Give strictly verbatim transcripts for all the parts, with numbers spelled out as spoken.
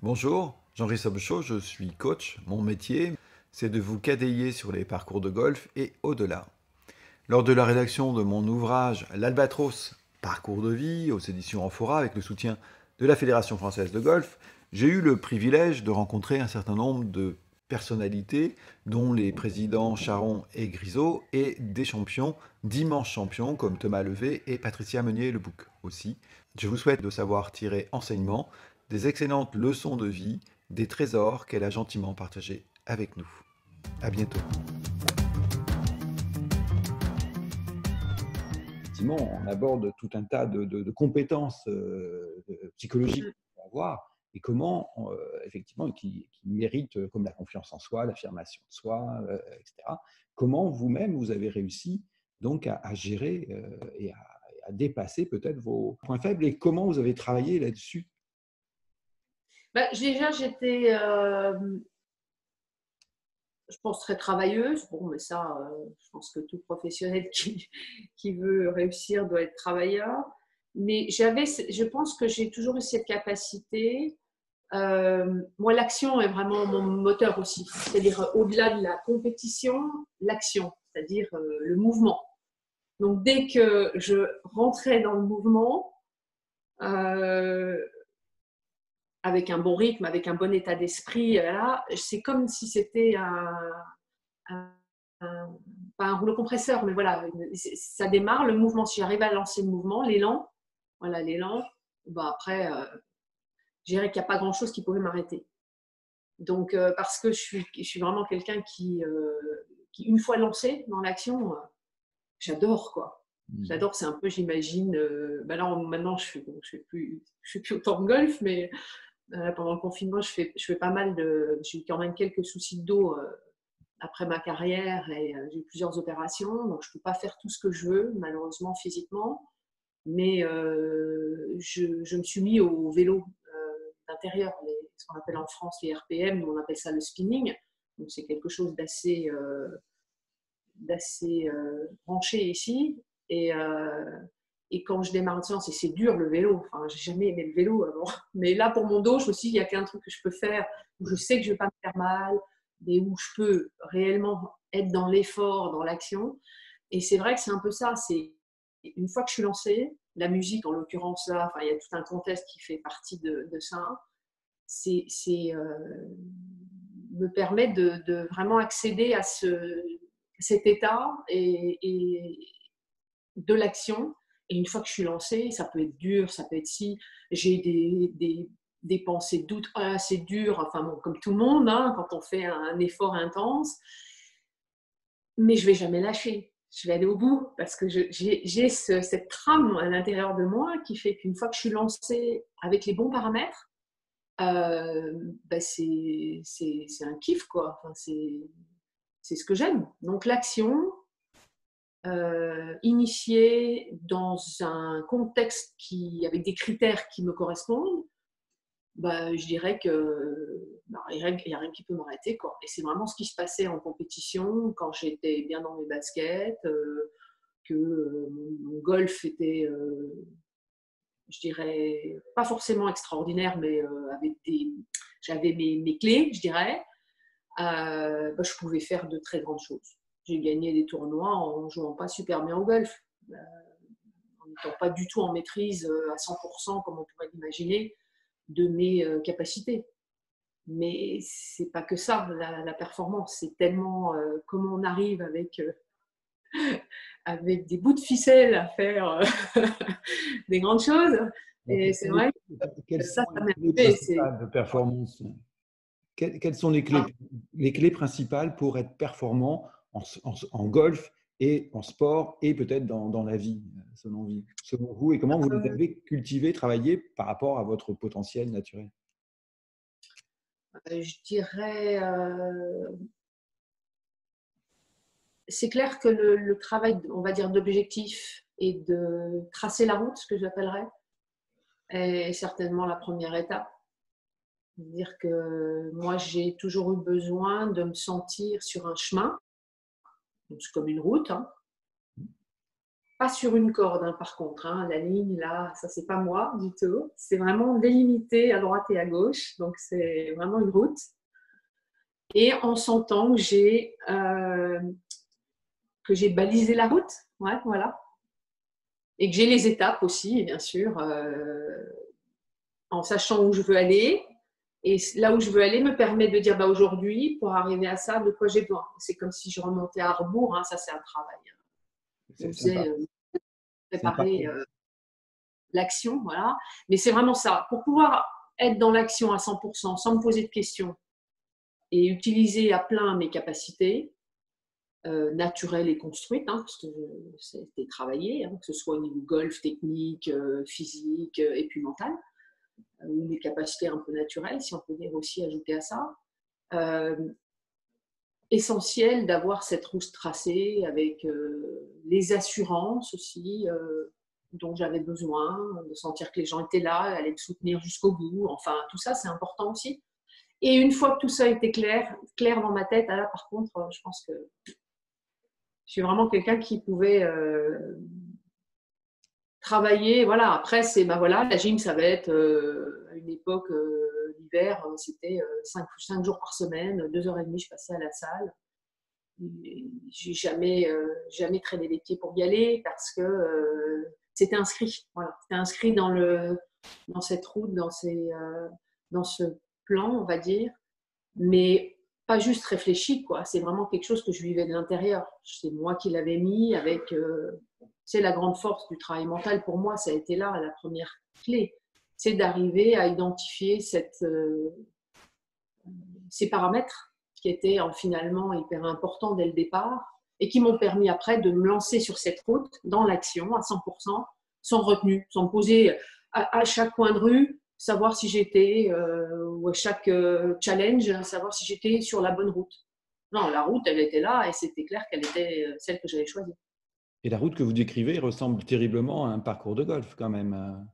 Bonjour, Jean-Christophe Chaud, je suis coach. Mon métier, c'est de vous quadailler sur les parcours de golf et au-delà. Lors de la rédaction de mon ouvrage L'Albatros, parcours de vie, aux éditions Amphora, avec le soutien de la Fédération française de golf, j'ai eu le privilège de rencontrer un certain nombre de personnalités, dont les présidents Charon et Grisot, et des champions, d'immenses champions comme Thomas Levé et Patricia Meunier-Lebouc aussi. Je vous souhaite de savoir tirer enseignement des excellentes leçons de vie, des trésors qu'elle a gentiment partagés avec nous. À bientôt. Effectivement, on aborde tout un tas de, de, de compétences euh, de psychologiques qu'on peut avoir et comment, euh, effectivement, qui, qui méritent, euh, comme la confiance en soi, l'affirmation de soi, euh, et cetera. Comment vous-même, vous avez réussi donc à, à gérer euh, et à, à dépasser peut-être vos points faibles et comment vous avez travaillé là-dessus? Bah, déjà, j'étais, euh, je pense, très travailleuse. Bon, mais ça, euh, je pense que tout professionnel qui, qui veut réussir doit être travailleur. Mais j'avais, je pense que j'ai toujours eu cette capacité. Euh, moi, l'action est vraiment mon moteur aussi. C'est-à-dire, au-delà de la compétition, l'action, c'est-à-dire euh, le mouvement. Donc, dès que je rentrais dans le mouvement, euh, avec un bon rythme, avec un bon état d'esprit, là, c'est comme si c'était un, un, un, pas un rouleau compresseur, mais voilà, ça démarre le mouvement. Si j'arrive à lancer le mouvement, l'élan, voilà, l'élan, bah après, euh, je dirais qu'il n'y a pas grand-chose qui pouvait m'arrêter. Donc, euh, parce que je suis, je suis vraiment quelqu'un qui, euh, qui, une fois lancé dans l'action, euh, j'adore, quoi. Mmh. J'adore, c'est un peu, j'imagine, euh, bah là, maintenant, je ne fais, je fais, plus, je fais plus autant de golf, mais Euh, pendant le confinement, je fais, je fais pas mal de. J'ai eu quand même quelques soucis de dos euh, après ma carrière et euh, j'ai eu plusieurs opérations, donc je ne peux pas faire tout ce que je veux, malheureusement, physiquement. Mais euh, je, je me suis mis au vélo euh, d'intérieur, les, ce qu'on appelle en France les R P M, on appelle ça le spinning. Donc c'est quelque chose d'assez euh, d'assez euh, branché ici. Et, euh, et quand je démarre une séance, et c'est dur le vélo, enfin, j'ai jamais aimé le vélo avant. Mais là, pour mon dos, je me suis dit, il y a qu'un truc que je peux faire où je sais que je ne vais pas me faire mal, mais où je peux réellement être dans l'effort, dans l'action. Et c'est vrai que c'est un peu ça. C'est une fois que je suis lancée, la musique en l'occurrence là, enfin, il y a tout un contexte qui fait partie de, de ça. C'est, c'est euh, me permet de, de, vraiment accéder à ce, cet état et, et de l'action. Et une fois que je suis lancée, ça peut être dur, ça peut être si j'ai des, des, des pensées de doute, ah, c'est dur, enfin bon, comme tout le monde, hein, quand on fait un effort intense, mais je vais jamais lâcher. Je vais aller au bout parce que j'ai, j'ai ce, cette trame à l'intérieur de moi qui fait qu'une fois que je suis lancée avec les bons paramètres, euh, ben c'est, c'est, c'est un kiff, quoi. Enfin, c'est, c'est ce que j'aime. Donc l'action, euh, initiée dans un contexte qui, avec des critères qui me correspondent, bah, je dirais que bah, il n'y a, a rien qui peut m'arrêter, quoi. Et c'est vraiment ce qui se passait en compétition quand j'étais bien dans mes baskets, euh, que euh, mon golf était, euh, je dirais, pas forcément extraordinaire, mais euh, avec des, j'avais mes, mes clés, je dirais. Euh, bah, je pouvais faire de très grandes choses. J'ai gagné des tournois en jouant pas super bien au golf, euh, en n'étant pas du tout en maîtrise euh, à cent pour cent, comme on pourrait l'imaginer, de mes euh, capacités. Mais c'est pas que ça, la, la performance, c'est tellement euh, comment on arrive avec, euh, avec des bouts de ficelle à faire euh, des grandes choses. Et c'est vrai Quelles que ça, sont ça les m'est clés arrivé. C'est... principales de performance? Quelles, quelles sont les clés, les clés principales pour être performant en, en, en golf et en sport et peut-être dans, dans la vie, selon, vie, selon vous, et comment vous les Euh, avez cultivées, travaillées par rapport à votre potentiel naturel? je dirais, euh, c'est clair que le, le travail, on va dire, d'objectif et de tracer la route, ce que j'appellerais, est certainement la première étape. C'est-à-dire que moi, j'ai toujours eu besoin de me sentir sur un chemin, c'est comme une route, hein, pas sur une corde, hein, par contre. Hein, la ligne, là, ça, c'est pas moi du tout. C'est vraiment délimité à droite et à gauche. Donc, c'est vraiment une route. Et en sentant que j'ai euh, que j'ai balisé la route, ouais, voilà. Et que j'ai les étapes aussi, bien sûr, euh, en sachant où je veux aller. Et là où je veux aller me permet de dire, bah, aujourd'hui, pour arriver à ça, de quoi j'ai besoin. C'est comme si je remontais à rebours, hein, ça c'est un travail. On C'est sympa. faisait euh, C'est un préparer parcours. euh, l'action, voilà. Mais c'est vraiment ça. Pour pouvoir être dans l'action à cent pour cent, sans me poser de questions, et utiliser à plein mes capacités euh, naturelles et construites, hein, parce que c'était travaillé, hein, que ce soit au niveau golf, technique, euh, physique euh, et puis mental, euh, ou mes capacités un peu naturelles, si on peut dire aussi ajouter à ça. Euh, essentiel d'avoir cette route tracée avec euh, les assurances aussi euh, dont j'avais besoin, de sentir que les gens étaient là, allaient me soutenir jusqu'au bout. Enfin, tout ça, c'est important aussi. Et une fois que tout ça était clair, clair dans ma tête, là, par contre, je pense que je suis vraiment quelqu'un qui pouvait euh, travailler. Voilà. Après, c'est bah voilà, la gym, ça va être euh, à une époque euh, l'hiver, c'était euh, cinq jours par semaine, deux heures et demie, je passais à la salle. J'ai jamais, euh, jamais traîné les pieds pour y aller parce que euh, c'était inscrit. Voilà, c'était inscrit dans le, dans cette route, dans ces, euh, dans ce plan, on va dire, mais pas juste réfléchi, quoi. C'est vraiment quelque chose que je vivais de l'intérieur. C'est moi qui l'avais mis avec. Euh, c'est la grande force du travail mental pour moi. Ça a été là la première clé, c'est d'arriver à identifier cette, euh, ces paramètres qui étaient finalement hyper importants dès le départ et qui m'ont permis après de me lancer sur cette route dans l'action à cent pour cent, sans retenue, sans me poser à, à chaque coin de rue, savoir si j'étais, euh, ou à chaque euh, challenge, savoir si j'étais sur la bonne route. Non, la route, elle était là et c'était clair qu'elle était celle que j'avais choisie. Et la route que vous décrivez ressemble terriblement à un parcours de golf quand même.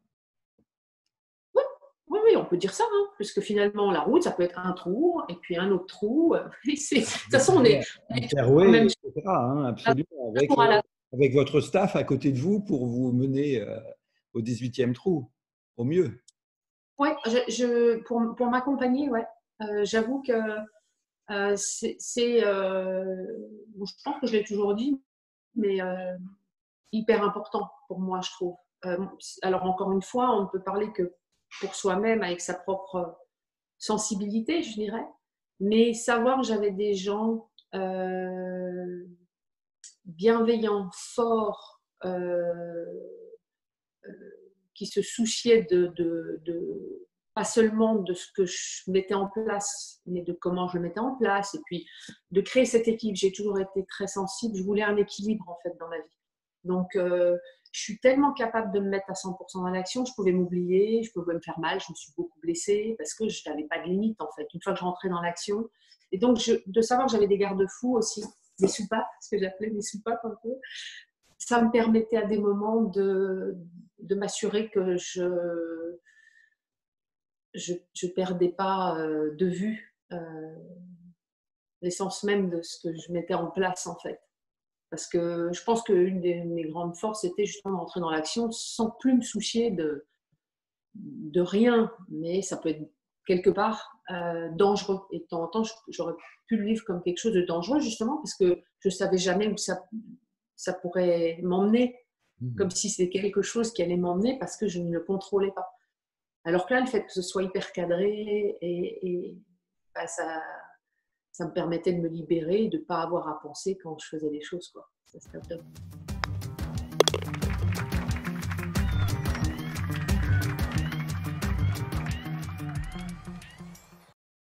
Oui, oui, oui, on peut dire ça, hein, puisque finalement, la route, ça peut être un trou et puis un autre trou. C'est, de toute façon, on est, on Un est tous dans le fairway, même et cetera hein, absolument, avec, parcours à la. avec votre staff à côté de vous pour vous mener euh, au dix-huitième trou, au mieux. Ouais, je, je, pour, pour m'accompagner, ouais. Euh, j'avoue que euh, c'est, c'est euh, bon, je pense que je l'ai toujours dit, mais euh, hyper important pour moi, je trouve. Euh, alors encore une fois, on ne peut parler que pour soi-même, avec sa propre sensibilité, je dirais, mais savoir que j'avais des gens euh, bienveillants, forts, euh, qui se souciaient de, de, de, pas seulement de ce que je mettais en place, mais de comment je le mettais en place, et puis de créer cette équipe. J'ai toujours été très sensible, je voulais un équilibre en fait dans ma vie. Donc, euh, je suis tellement capable de me mettre à cent pour cent dans l'action, je pouvais m'oublier, je pouvais me faire mal, je me suis beaucoup blessée parce que je n'avais pas de limite en fait, une fois que je rentrais dans l'action. Et donc, je, de savoir que j'avais des garde-fous aussi, des soupapes, ce que j'appelais des soupapes un peu, ça me permettait à des moments de, de m'assurer que je je ne perdais pas euh, de vue euh, l'essence même de ce que je mettais en place en fait. Parce que je pense qu'une de mes grandes forces était justement d'entrer dans l'action sans plus me soucier de, de rien, mais ça peut être quelque part euh, dangereux. Et de temps en temps, j'aurais pu le vivre comme quelque chose de dangereux justement parce que je ne savais jamais où ça, ça pourrait m'emmener, comme si c'était quelque chose qui allait m'emmener parce que je ne le contrôlais pas. Alors que là, le fait que ce soit hyper cadré, et, et bah, ça, ça me permettait de me libérer et de ne pas avoir à penser quand je faisais les choses, quoi. Ça, c'était top.